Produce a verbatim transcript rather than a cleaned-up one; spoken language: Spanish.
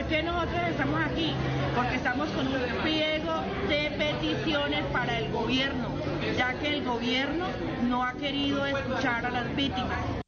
qué nosotros estamos aquí? Porque estamos con un pliego de peticiones para el gobierno, ya que el gobierno no ha querido escuchar a las víctimas.